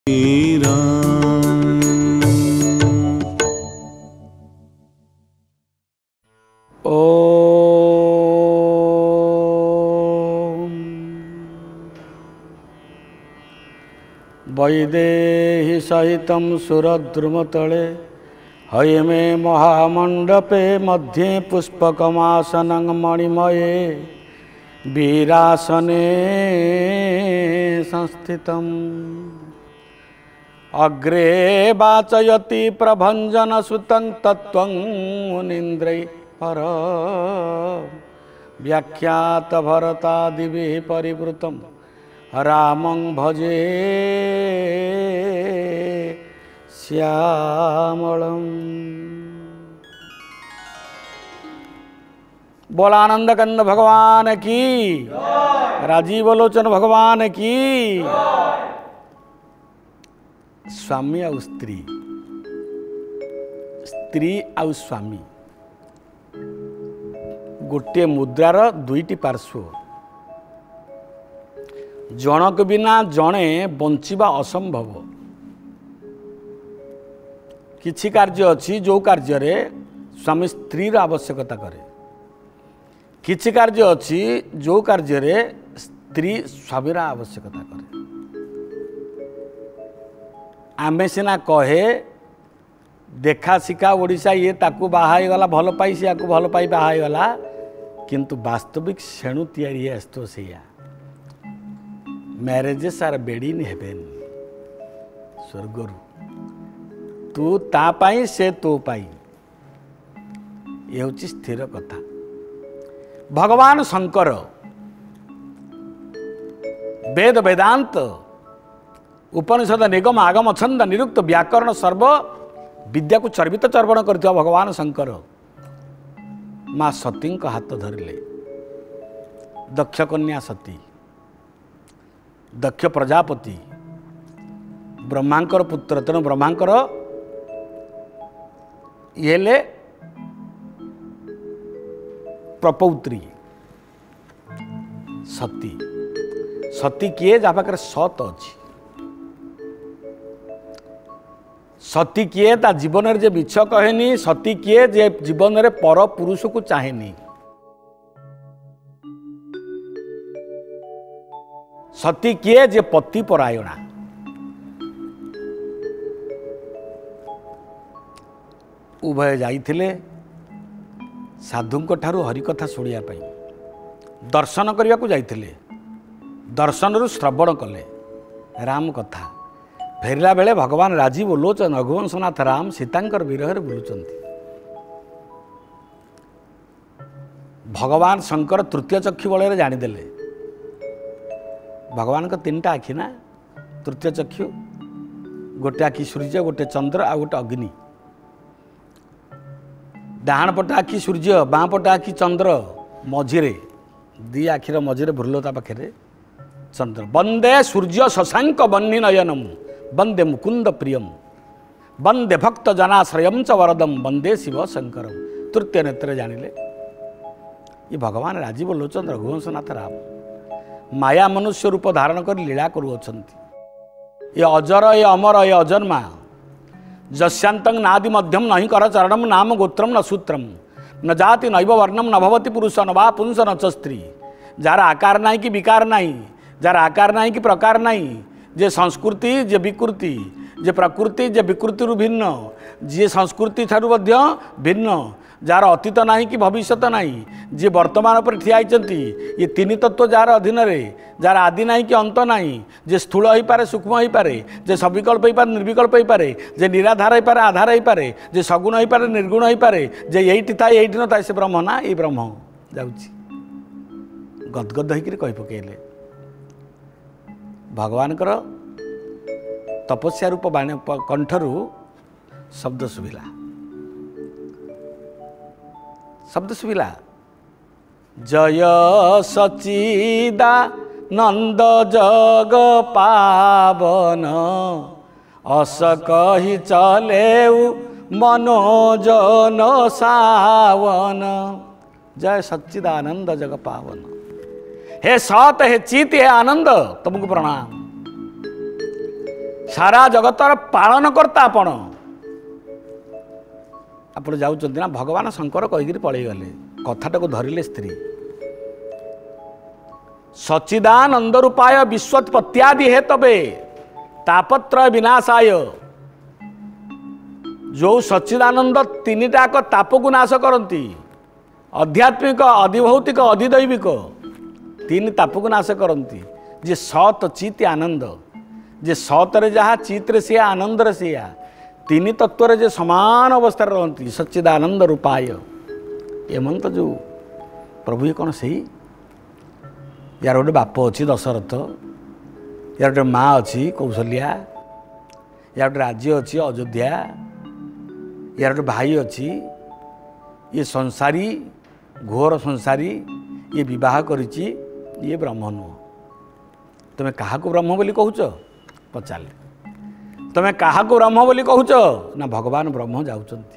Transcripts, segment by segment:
वैदेही सहितं सुरद्रुमतले हयमे महामंडपे मध्ये पुष्पकमासनं मणिमये वीरासने संस्थितम् अग्रे वाचयति प्रभञ्जनसुतं तत्त्वं मुनीन्द्रैः पर व्याख्यात भरतादिभिः परिवृतं रामं भजे श्यामलम्। बोलानंद कंद भगवान की, राजीव लोचन भगवान की। स्वामी आउ स्त्री, स्त्री आउ स्वामी गोटे मुद्रार दुईटी पार्श्व। जनक बिना जणे बंचिबा असंभव। किछि कार्य अछि जो कार्य रे स्वामी स्त्रीर आवश्यकता करे, किछि कार्य अछि जो कार्य रे स्त्री स्वामीर आवश्यकता करे। आमे सिना कहे देखा शिखा ओडिशा ये ताकू बाहाई गला भल पाई से याकू भल पाई बाहाई गला, किंतु वास्तविक शेणु तैयारी आस्तो सेया। Marriages are made in heaven. स्वर्गरु तू ता पाई से तो पाई, ये होची स्थिर कथा। भगवान शंकर वेद वेदांत उपनिषद निगम आगम छंद निरुक्त व्याकरण सर्व विद्या को चर्वित चर्वण करथिबा भगवान शंकर माँ सती हाथ धरिले। दक्ष कन्या सती, दक्ष प्रजापति ब्रह्मांकर पुत्र, तेणु ब्रह्मांकर ये प्रपौत्री सती। सती किए जा पाखे सत अच्छी। सती किए ता जीवन जे मिछ कहेनी। सती किए जे जीवन रे पर पुरुष को चाहेनी। सती किए जे पति परायणा। उभय जाइथिले साधुंक ठारू हरिकथा शुणिया पाई। दर्शन करने को जाइथिले, दर्शन रु श्रवण कले राम कथा। फेरला बेले भगवान राजीव लोचन रघुवंशनाथ राम सीतांकर विरह बुलुचंती। भगवान शंकर तृतीय चक्षु बल जानीदेले। भगवान का तीनटा आखि ना, तृतीय चक्षु, गोटे आखि सूर्य, गोटे चंद्र आ गोटे अग्नि। डाहाण पट आखि सूर्य, बाँ पट आखि चंद्र, मझिरे दी आखिर मझिरे भ्रुलता पाखे चंद्र। वंदे सूर्य शशांक बन्नी नयनम वंदे मुकुंद प्रियम वंदे भक्त जनाश्रयम च वरदम वंदे शिव शंकरम। तृतीय नेत्र जानिले ये भगवान राजीव लोचन रघुवंशनाथ राम माया मनुष्य रूप धारण कर लीला करुअछंती। ये अजर, ये अमर, ये अजन्मा। जस्यांतं नादि मध्यम नहीं कर चरणम नाम गोत्रम न सूत्रम न जाति नैव वर्णम न भवति पुरुष न वा पुंस न च स्त्री। जार आकार नहीं कि विकार नहीं, जार आकार नहीं कि प्रकार नहीं, जे संस्कृति जे विकृति, जे प्रकृति जे विकृति रु भिन्न, जे संस्कृति ठारू मध्य भिन्न, जार अतीत नहीं कि भविष्यत नहीं, जे वर्तमान पर ठिया होइचंती। ये तीन तत्व जार अधीन रे, जार आदि नहीं कि अंत नहीं, जे स्थूल हो पारे सूक्ष्म हो पारे, जे सविकल्प हो पारे निर्विकल्प हो पारे, जे निराधार हो पारे आधार हो पारे, जे सगुण हो पारे निर्गुण हो पारे, जे यही था यही न था से ब्रह्म ना, ये ब्रह्म जाउची। गदगद होकर कही पकेले भगवान तपस्या रूप बाणी कंठरू शब्द शुभिला। शब्द शुभिला जय सचिदा नंद जग पावन अस कही चले मनोजन सावन। जय सच्चिदानंद जग पावन। हे सत, हे चित, हे आनंद, तुमको प्रणाम। सारा जगतर पालनकर्ता आपण आप जाऊँच ना भगवान शंकर कहीकि पलि गले कथाटा को धरिले स्त्री सच्चिदानंद रूपाय विश्वोत्पत्त्यादि हेतवे तापत्र विनाशाय जो सच्चिदानंद तीन टाक ताप को नाश करती आध्यात्मिक अधिभौतिक अधिदैविक तीन ताप को नाश करती जे सत चित आनंद जे सतरे जहाँ चित्रे से आनंद से तीन तत्व जे समान अवस्था रहती सच्चिदानंद रूपाय एमंत जो प्रभु ये कौन सही यार गोटे बाप अच्छी दशरथ यार गोटे माँ अच्छी कौशल्या यार गोटे राज्य अच्छी अयोध्या यार गोटे भाई अच्छी ये संसारी घोर संसारी ये विवाह करिछि ये ब्रह्म नुह तुम्हें क्या ब्रह्म बोली कहूच पचारे तुम्हें क्या ब्रह्म बोली कहूच ना भगवान ब्रह्म जाउचंती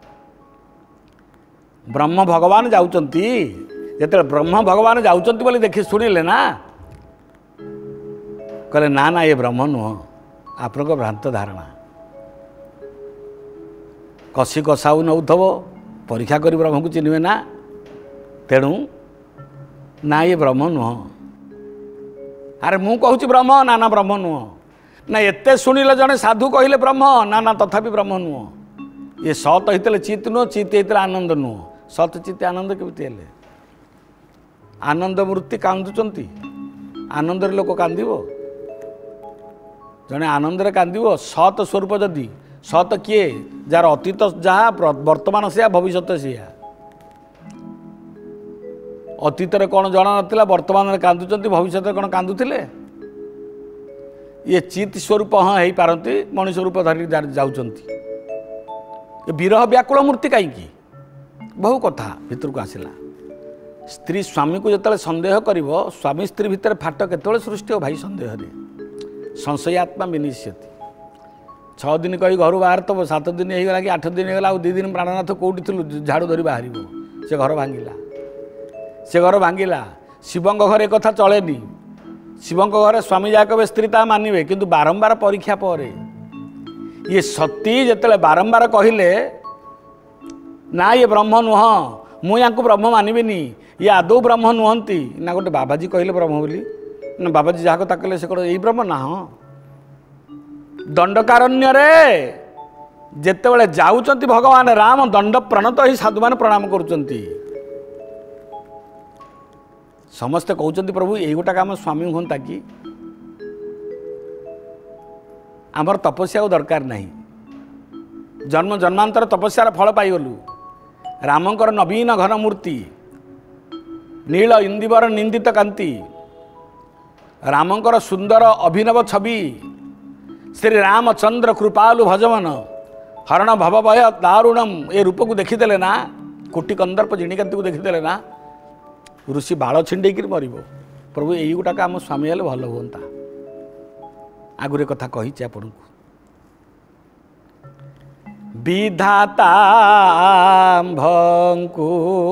ब्रह्म भगवान जाउचंती जेते ब्रह्म भगवान जाउचंती बोली देखि शुणिले ना कहले ना ना ये ब्रह्म नुह आपन भ्रांत धारणा कसी कसाऊ नौथब परीक्षा करी ब्रह्म को चिन्हबे ना तेणु ना ये ब्रह्म नुह अरे मु कहूँ ब्रह्म ना ना ब्रह्म नुह ना एते शुणिले जड़े साधु कहले ब्रह्म ना ना तथापि ब्रह्म नुह ये सत होते चित नुह चित होते आनंद नुह सत चित आनंद केमती हेले आनंद मूर्ति कांदुचंती आनंद लोक कांदिबो जड़े आनंद कांदिबो सत स्वरूप जदि सत किए जार अतीत जहाँ वर्तमान से भविष्य से अतीत कौन जना नाला वर्तमान कांदुचंती भविष्य कौन कांदुथिले ये चित स्वरूप हाँ हो पारती मनुष्य रूप धरी जाउचंती विरह व्याकुल मूर्ति कहीं बहु कथा भितर को आसला स्त्री स्वामी को जिते सन्देह कर स्वामी स्त्री भितर फाट केतବେଳେ सृष्टि हो भाई सन्देह संशयात्मा विनिश्यति 6 दिन कही घर बाहर तो 7 दिन होगा कि 8 दिन होगा 2 दिन प्राणनाथ कौटी थी झाड़ू धरी बाहर से घर भांगिला से घर भांगिला शिवंग घर एक कथा चलेनी शिवंग घर स्वामी जहाँ कहे स्त्री ता मानवे किंतु बारंबार परीक्षा पर ये सती जिते बारंबार कहले ना ये ब्रह्म नुह मुझे ब्रह्म मानविनी ये आदौ ब्रह्म नुहंती ना गोटे बाबाजी कहले ब्रह्म बोली ना बाबाजी जहाँ कथा कहले से कौन यही ब्रह्म ना हाँ दंडकारण्य जेते जाऊँच भगवान राम दंड प्रणत ही साधु मान प्रणाम करुँच समस्ते कहते प्रभु यही गोटाक आम स्वामी हूँ कि आमर तपस्या को दरकार नहीं जन्म जन्मांतर तपस्यार फल पाइगलु रामंकर नवीन घन मूर्ति नील इंदिवर निंदित कांति रामंकर सुंदर अभिनव छवि श्री रामचंद्र कृपालु भजवन हरण भवभय दारुणम ए रूप को देखीदे ना कोटि कंदर्प जिणिकांति को देखीदे ना ऋषि बाल छिंडेक मर प्रभु यही गोटाक आम स्वामी हेल्ले भल हाँ आगुरी कथा कही आपण को विधाता भंकु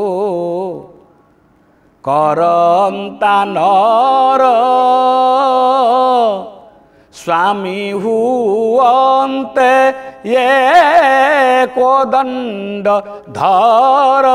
करंता नर स्वामी हुअन्ते ये कोदंड धर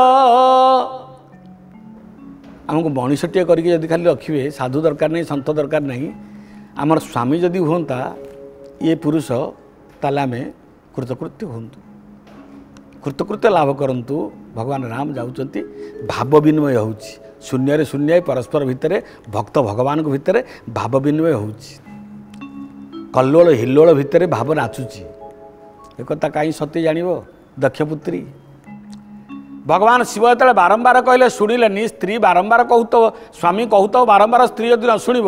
आमको मनीषटीए करके खाली रखिए साधु दरकार नहीं सन्त दरकार नहीं आमर स्वामी जदि हुंता ये पुरुष ताले आम कृतकृत्य हूँ कृतकृत्य लाभ करंतु भगवान राम जाउचंती भाव विनिमय हो शून्य शून्य परस्पर भितर भक्त भगवान को भितर भाव विनिमय हो कल्लोल हिल्लोल भितर भाव नाचुची एक कहीं सत्य जान दक्षपुत्री भगवान शिव जो बारंबार कहले शुणिले स्त्री बारंबार कहूत स्वामी कहूत बारंबार स्त्री जदि न शुण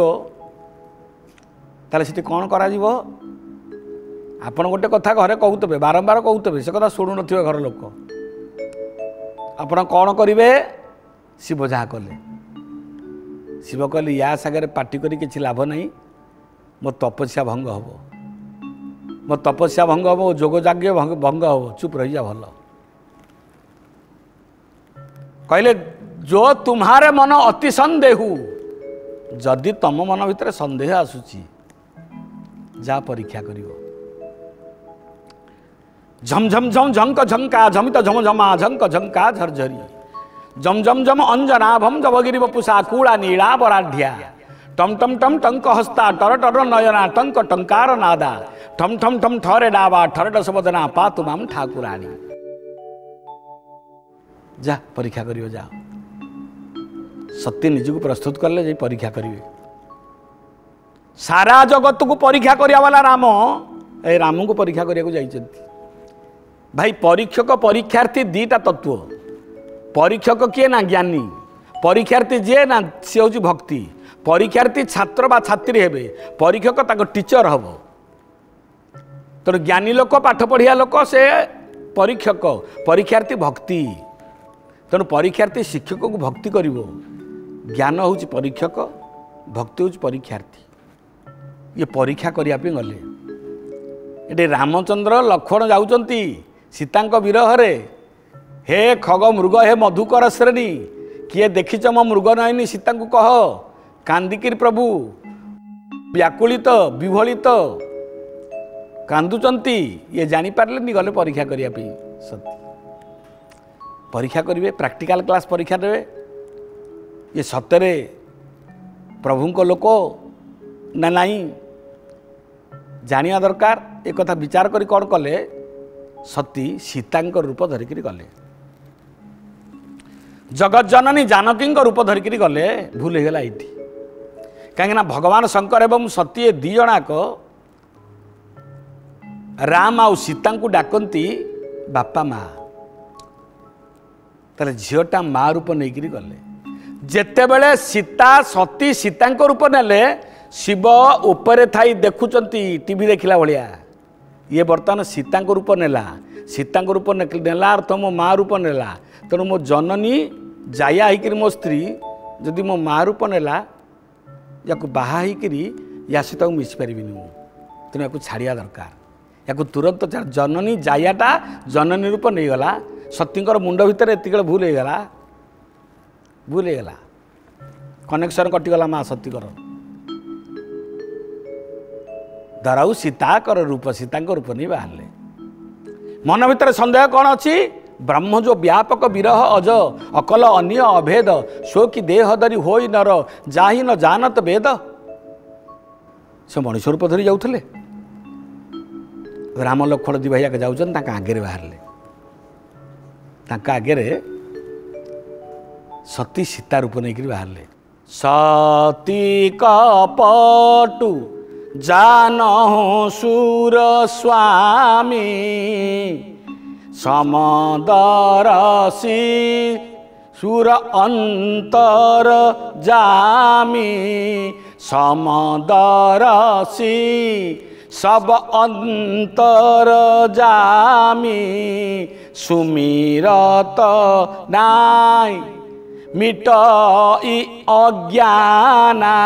ताले कौन करा आपण गोटे कथा घरे कहूते बारंबार कहूते से कथा शुणु न घर लोक आपण कौन करेंगे शिव जहाँ कले शिव कहले या सागर पार्टी करी किसी लाभ नहीं मो तपस्या भंग हम मो तपस्या भंग हम जोग जाग्य भंग हम चुप रही जा भल कहले जो तुम्हारे मन अति संदेहु जदि तम मन भितर संदेह आसूची जा परीक्षा करिवो। झम झम झम झंक झंका झमित झम झमा झंक झंका झरझरी जम जम जम अंजनाभम जबगिरी बपुषा कूला नीला बराढ्या टम टम टम टंक हस्ता टर टर नयना टंक टंकार नादा ठम ठम ठम ठरे डाबा ठर डसबदना पातु माम ठाकुराणी। जा परीक्षा करियो जा। सत्य निजକୁ प्रस्तुत कले जे परीक्षा करिवे। सारा जगत को परीक्षा करिया वाला राम ए राम को परीक्षा करिया को जाइछन्ति। भाई परीक्षक परीक्षार्थी दीटा तत्व। परीक्षक किए ना ज्ञानी, परीक्षार्थी जे ना सी हूँ भक्ति। परीक्षार्थी छात्र बा छात्री हेबे, परीक्षक ताको टीचर हम। तो ज्ञानी लोक पाठ पढ़िया लोक से परीक्षक, परीक्षार्थी भक्ति। तेणु परीक्षार्थी शिक्षक को भक्ति करिवो। ज्ञान हूँ परीक्षक, भक्ति हूँ परीक्षार्थी। ये परीक्षा करिया पे गले। ये रामचंद्र लक्ष्मण जाउचंती सीतांक विरह रे। हे खग मृग हे मधुकर श्रेणी किए देखिच मो मृग नयनी सीता को कह कांदिकिर प्रभु व्याकुलित विभलित कांदुचंती ये जानी पारले गले परीक्षा करिया पे। सत्य परीक्षा करिवे, प्रैक्टिकल क्लास परीक्षा देवे। ये सत्य प्रभु को लोक ना नहीं जानिया दरकार। एक कथा विचार करी कौन कले सती सीतांक रूप धरिक गले। जगत जननी जानकी रूप धरिक गले। भूल होगा ये कहीं भगवान शंकर एवं सती दी जनाक राम आउ सीता को डाकती बापा माँ। ताले झीटा माँ रूप नहीं गले। जेते बेले सीता सती सीतांक रूप नेले शिव उपरे थाई देखुचंती टीवी देखिला भलिया। ये बर्तमान सीतांक रूप नेला, सीतांक रूप नेला अर्थ मो माँ रूप नेला। तेणु मो जननी जाया होकर मो स्त्री जदि मो माँ रूप नेला या बाहा होकर या सहित मिशि पारि तेणु या छाड़िया दरकार। या तुरंत जननी जायाटा जननी रूप नहीं गला। सतींकर मुंड भितर एतिक भूल होगा, भूल होगा, कनेक्शन कटिगला माँ सतीकर दराऊ सीताकर रूप सीतांक रूप नहीं बाहर। मन भितर संदेह कौन अच्छी? ब्रह्म जो व्यापक विरह अज अकल अन्य अभेद सो कि देह धरी हो नर जाहि न जानत वेद। से मनुष्य रूप धरी जाऊले। राम लक्ष्मण दी भाई जाऊन आगे बाहर आगे सती सीता रूप नहीं बाहर। सती कपटु जानहु सुर स्वामी समदरसी सुर अंतर जामी समदरसी सब अंतर जामी सुमिरत नाई मिटई अज्ञाना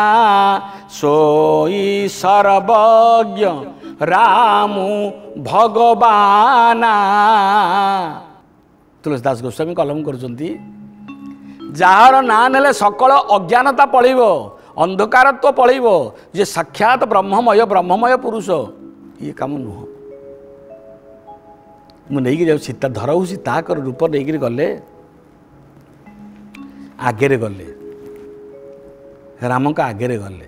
सोई सर्वज्ञ रामु भगवाना। तुलसीदास गोस्वामी कलम करुचंती जार ना नेले सकल अज्ञानता पड़िब अंधकारत्व पड़िब जे साक्षात ब्रह्ममय पुरुष ये काम नुह। मुझे जाऊँ सीता धरऊ सीता रूप नहीं गले आगे गले राम का आगे गले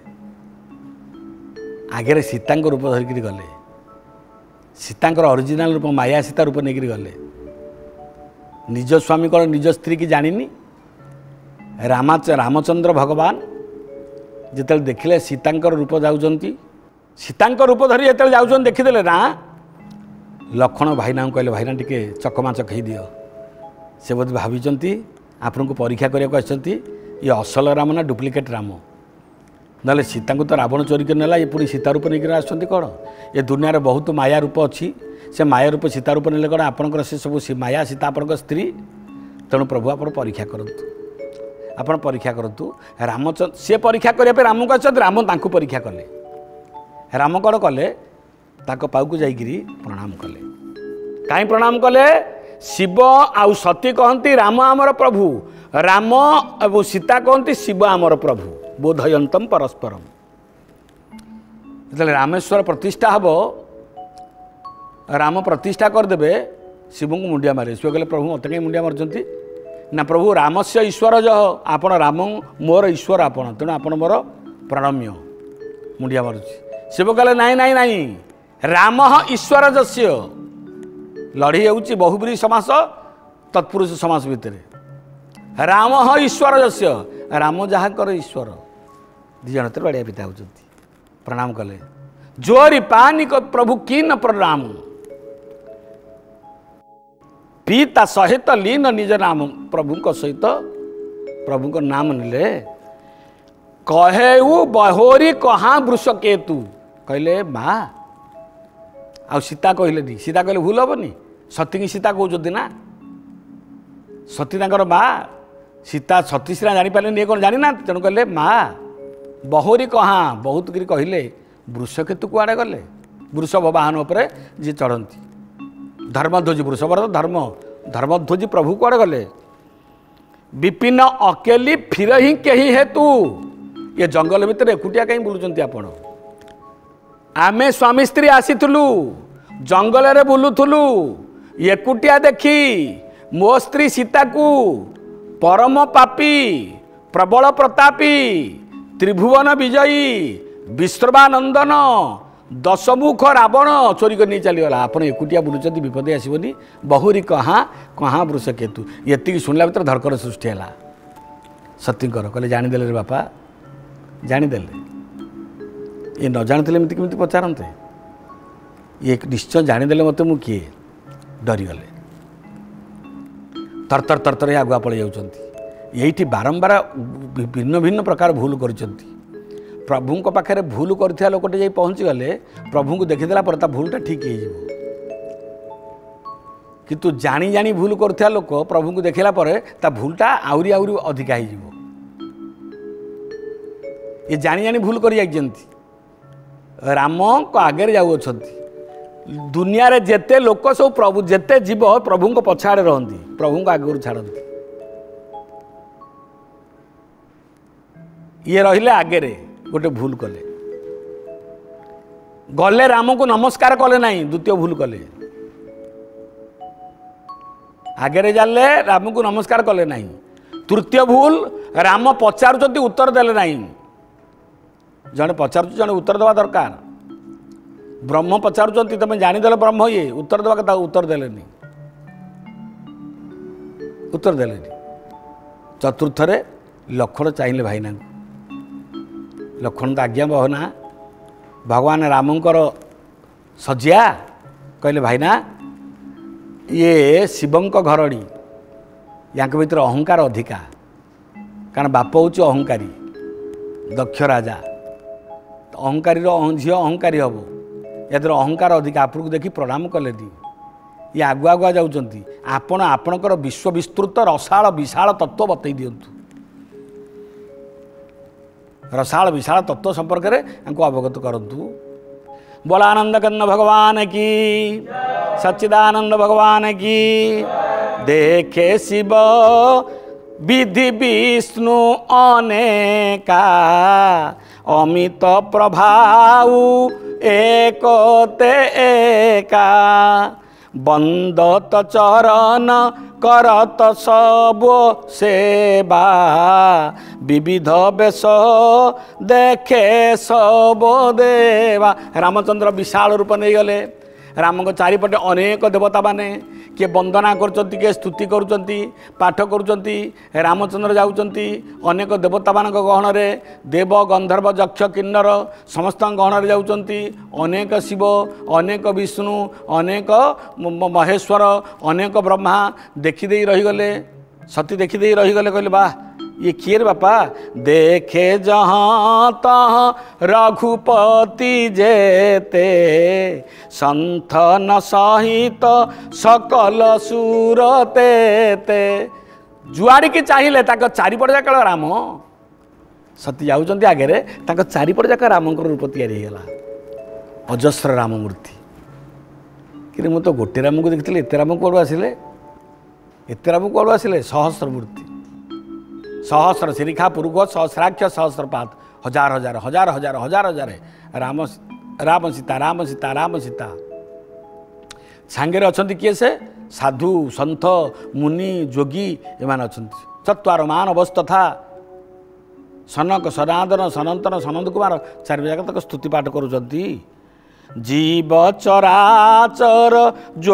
आगे सीता रूप धरिक गले। सीतांकर ओरिजिनल रूप माया सीता रूप नहीं गले। निज स्वामी कौन निज स्त्री की जानी रामचंद्र भगवान जिते देखिले सीतांकर रूप जाऊँगी सीतांक रूप धरी जो जाऊँ देखीदे ना लक्ष्मण भाईना कहले भाईना टिके चकमा चकई दियो। से बोध भावी आपन को परीक्षा करने ये असल राम ना डुप्लिकेट राम ना सीता को तो रावण चोरी कर नेला। ये पुणी सीता रूप नहीं आसुँच कौन? ये दुनिया बहुत माया रूप अच्छी। से माया रूप सीता रूप नेले कौन? आपंकर से सब माया सीता आपन स्त्री। तेणु प्रभु आप परीक्षा करूँ, आप परीक्षा करूँ। रामचंद्र सी परीक्षा करने राम को आसते राम तांको परीक्षा कले। राम कौन कले? पाक जाइकिरी प्रणाम कले। कहीं प्रणाम कले? शिव आउ सती कहती राम आमर प्रभु, राम एवं सीता कहती शिव आमर प्रभु बोधयंतम परस्परम। जो रामेश्वर प्रतिष्ठा हम राम प्रतिष्ठा करदे शिव को मुंडिया मारे। शिव कहले प्रभु मत कहीं मुंडिया मार्चंती ना प्रभु राम से ईश्वर जह आपण राम मोर ईश्वर आपण तेणु आपण मोर प्रणम्य मुंडिया मारुची। शिव कहले नाई नाई नाई राम ईश्वर जस्य लड़ी जाऊँगी बहुब्री समास तत्पुरुष समास भितर राम ईश्वर जस्य राम जहाँ कर ईश्वर दी जन तर बाड़िया पिता होती प्रणाम कले जोरी पानी को प्रभु की न प्रणाम पीता सहित लीन निज नाम प्रभु सहित प्रभु नाम निले कहे बहोरी कहाँ वृष केतु कहले माँ आ सीता कहले सीता कहले भूल हेनी सती की सीता कहते ना सती माँ सीता सती सीना जापारे ये कौन जानी ना तेणु कहले माँ बहोरी कहाँ बहुत करी कहले वृष केतु कुआड़े गले वृषभ वाहन उपरे जी चढ़ती धर्मध्वजी वृषभ धर्म धर्मध्वजी प्रभु कुआड़े गले विपिन अकेली फिर ही कहीं हेतु ये जंगल भितर एकुटिया कहीं बुलुंट आपण आमे स्वामी स्त्री आसीलु जंगल रे बुलुथुलु एकुटिया देखी मो स्त्री सीता को परम पापी प्रबल प्रतापी त्रिभुवन विजयी विश्रवानंदन दशमुख रावण चोरी कर नहीं चलीगला आपड़ एकुटिया बुलुंट विपद आसबनी बहुरी कहाँ कहाँ वृष केतु ये शुणला भर धरकर सृष्टि है सतीकर कहले जाणीदे रे बापा जाणीदे ये न जानते एमती केमी पचारते ये निश्चय जाणीदे मत मु किए डरीगले तरतर तरतर आगुआ पड़े जाती बारंबार भिन्न भिन्न प्रकार भूल कर प्रभु पाखे भूल कर लोकटे जा पहुँची गले प्रभु को देखीदेला पर भूलटा ठीक हो किंतु जानी जानी भूल कर लोक प्रभु को देखला पर भूलटा आउरी आउरी अधिका हो ये जानी जानी भूल कर राम को आगे जाऊ दुनिया रे जेते लोक सब प्रभु जेते जीव प्रभु को पछाड़े रहती प्रभु को आगे छाड़ती ये रहिले आगे रे गोटे भूल कले गले राम को नमस्कार कले नहीं द्वितीय भूल कले आगे जाले राम को नमस्कार कले नहीं तृतीय भूल राम पचारुचंती उत्तर देले नहीं जड़े पचारुच जड़े उत्तर देवा दरकार ब्रह्म पचारुचंती तुम जानीदेल ब्रह्म ये उत्तर देवा कथा उत्तर देलेनी उत्तर देलेनी चतुर्थ रे लक्ष्मण चाहिए भाईना लक्ष्मण तो आज्ञा बहना भगवान रामंकर सजिया कहले भाईना ये शिवंक घरड़ी या भीतर अहंकार अधिका कारण बाप हूँ अहंकारी दक्ष राजा अहंकारी झील अहंकारी हम या अहंकार अधिका आपको देखी प्रणाम कले ये आगुआ आगुआ जाऊँच आपण आपणकर विश्व विस्तृत रसाल विशाल तत्व बतई दिंतु रसाल विशाल तत्व संपर्क में अवगत करंतु बोला आनंद कन्न भगवान की सच्चिदानंद भगवान की देखे शिव विधि विष्णु अनेका अमित प्रभाव एक ते एका बंदत चरण करत सब सेवा विविध बेश देखे सब देवा रामचंद्र विशाल रूप नहीं गले राम को चारिपटे अनेक देवता माने किए वंदना करुँच किए स्तुति करुँच पाठ करुँच रामचंद्र जाऊँच अनेक देवता मान गहन देव गंधर्व यक्ष किन्नर समस्त गहन जाऊँच अनेक शिव अनेक विष्णु अनेक महेश्वर अनेक ब्रह्मा देखीदे रहीगले सती देखीदे रहीगले कहले वाह ये किए रे बापा देखे जहाँ तहाँ रघुपति जेते संथन सहित सकल सुरते ते जुआड़ी की चाहिए चारिपट जाक राम सती जाऊँच आगे चारिपट जाक राम रूप तैयारीगला अजस्र राम मूर्ति कि मुझे तो गोटे राम को देखी एत राम कौन आसिले एत राम कौन आसिले सहस्र मूर्ति सहस्र शिखा पूर्व सहस्राक्ष सहस्रपात हजार हजार हजार हजार हजार हजार राम राम सीता राम सीता राम सीता सांगे अछंती किए से साधु सन्थ मुनि जोगी एमान अछंती चत्वार मानवस्तथा सनक सनातन सनंतन सनंद कुमार चार जाक तक स्तुति पाठ करुचंती जीव चराचर जो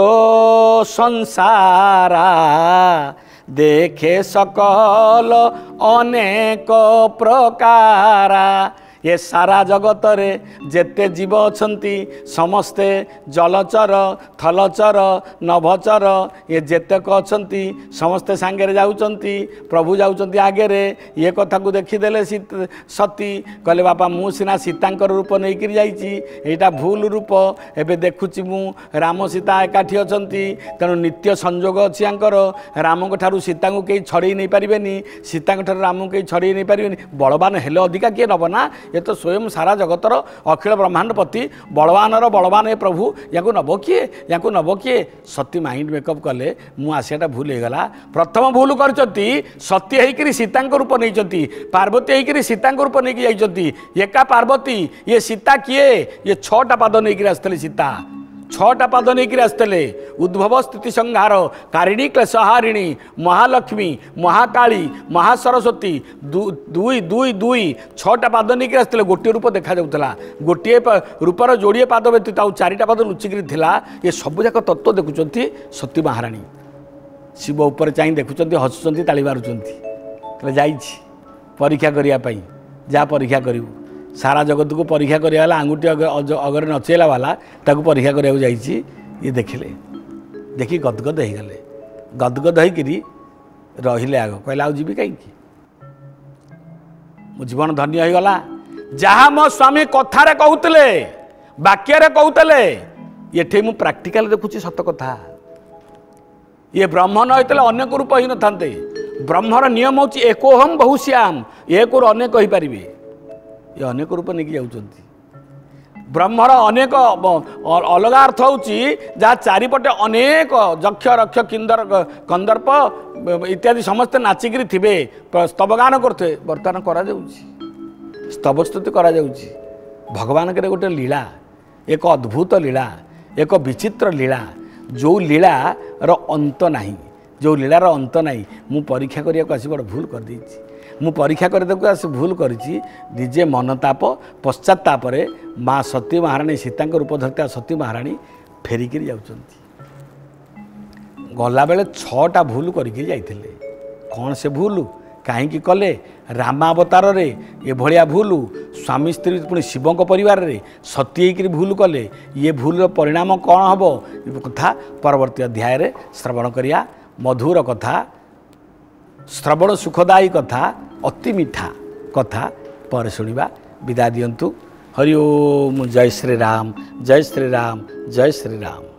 संसारा देखे सकल अनेक प्रकारा ये सारा जगत रे जेते जीव अछंती समस्ते जलचर थलचर नभचर ये जेतेक अछंती समस्ते सांगे जाउचंती प्रभु जाउचंती आगे रे ये कथा को देखीदेले सती कहले बापा मु सिना सीतांकर रूप नहीं जाइछि एटा भूल रूप एबे देखुछि मु राम सीता एकाठी अछंती तेणु नित्य संजोग अछि आंकर राम को ठारू सीता को केही छड़ेई नहीं पारिबेनी सीता को ठारू राम को केही छड़ेई नहीं पारिबेनी बलवान हेले अधिका किए नबना ये तो स्वयं सारा जगतर अखिल ब्रह्मांडपति बलवानर बलवान ए प्रभु या नब किए सती माइंड मेकअप कले मु आसियाटा भूल हो गला प्रथम भूल करचंती सती होइकरी सीतांक रूप नहीं पार्वती होइकरी सीतांक रूप नहीं जाइछंती एका पार्वती ये सीता किए ये 6टा पाद नहीं आसते सीता 6टा पाद नहीं आसते उद्भव स्थिति संहार कारिणी क्लेशहारिणी महालक्ष्मी महाकाली महासरस्वती दुई दुई दुई 6टा पाद नहीं आसते गोटे रूप देखा जाऊला गोटे रूपर जोड़े पाद व्यतीत आउ 4टा पाद लुचिकी थिला ये सबुजाक तत्व देखुंत सती महाराणी शिव उपर चाह देखुंत हसुंच ताली मारुंच जाइए परीक्षा करने जा परीक्षा करू सारा जगत को परीक्षा कराला आंगुठी अगर नचेला वाला ताको परीक्षा कराया जाइए ये देखिले देखी गदगद हो गले गदगद होकरी रहिले आग कहला आ जीवी कहीं मो जीवन धन्य हो गला जहाँ मो स्वामी कथारे कहते वाक्य कहते ये मु प्राक्टिकल देखुची सत कथा ये ब्रह्म न होते अनेक रूप ही न था ब्रह्मर नियम हूँ एकोहम बहुश्याम एक अनेक हो पारे ये अनेक रूप नहीं जाऊँच ब्रह्मर अनेक अलग अर्थ हूँ जहाँ चारिपटे अनेक यक्ष रक्ष किंदर कंदर्प इत्यादि समस्ते नाचिकी थे स्तवगान करते बर्तमान करा स्तवस्तुति करा भगवान के गोटे लीला एक अद्भुत लीला एक विचित्र लीला जो लीला रो अंत नहीं जो लीलार अंत नहीं मु परीक्षा करने को आसी बड़ भूल कर देछि मु परीक्षा करदेको आसी भूल करिछि निजे मनताप पश्चाताप माँ सती महाराणी सीता रूप धरता सती महाराणी फेरिकी जाउछंती गला बेले 6टा भूल करके जाइथिले कौन से भूल कहीं कले रामावतार रे ये भलिया भूल स्वामी स्त्री पुणी शिव परिवार रे सती होकर भूल कले ये भूल परिणाम कौन हम कथा परवर्ती अध्याय रे श्रवण करिया मधुर कथा श्रवण सुखदायी कथा अति मीठा कथा पर शुणा विदा दियंतु हरि ओम जय श्री राम जय श्री राम जय श्री राम।